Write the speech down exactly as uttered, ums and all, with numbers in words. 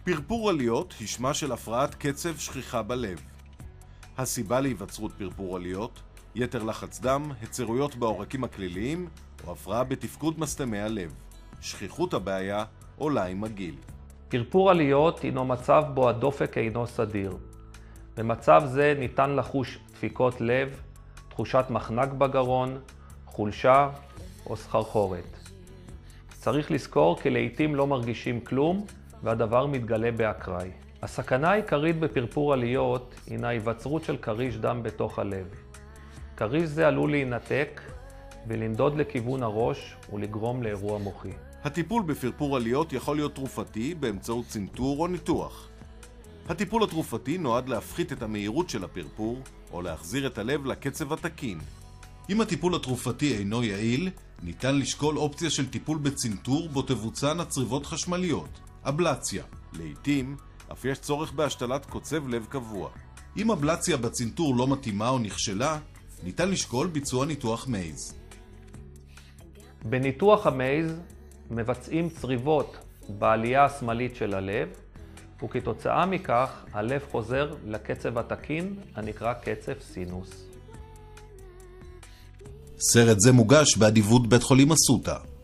פרפור עליות היא שמה של הפרעת קצב שכיחה בלב. הסיבה להיווצרות פרפור עליות, יתר לחץ דם, היצרויות בעורקים הכליליים או הפרעה בתפקוד מסתמי הלב. שכיחות הבעיה עולה עם הגיל. פרפור עליות הינו מצב בו הדופק אינו סדיר. במצב זה ניתן לחוש דפיקות לב, תחושת מחנק בגרון, חולשה או סחרחורת. צריך לזכור כי לעתים לא מרגישים כלום והדבר מתגלה באקראי. הסכנה העיקרית בפרפור עליות הינה היווצרות של קריש דם בתוך הלב. קריש זה עלול להינתק ולנדוד לכיוון הראש ולגרום לאירוע מוחי. הטיפול בפרפור עליות יכול להיות תרופתי באמצעות צנתור או ניתוח. הטיפול התרופתי נועד להפחית את המהירות של הפרפור או להחזיר את הלב לקצב התקין. אם הטיפול התרופתי אינו יעיל, ניתן לשקול אופציה של טיפול בצנתור בו תבוצענה צריבות חשמליות, אבלציה. לעתים אף יש צורך בהשתלת קוצב לב קבוע. אם אבלציה בצנתור לא מתאימה או נכשלה, ניתן לשקול ביצוע ניתוח מייז. בניתוח המייז מבצעים צריבות בעלייה השמאלית של הלב, וכתוצאה מכך הלב חוזר לקצב התקין הנקרא קצב סינוס. סרט זה מוגש באדיבות בית חולים אסותא.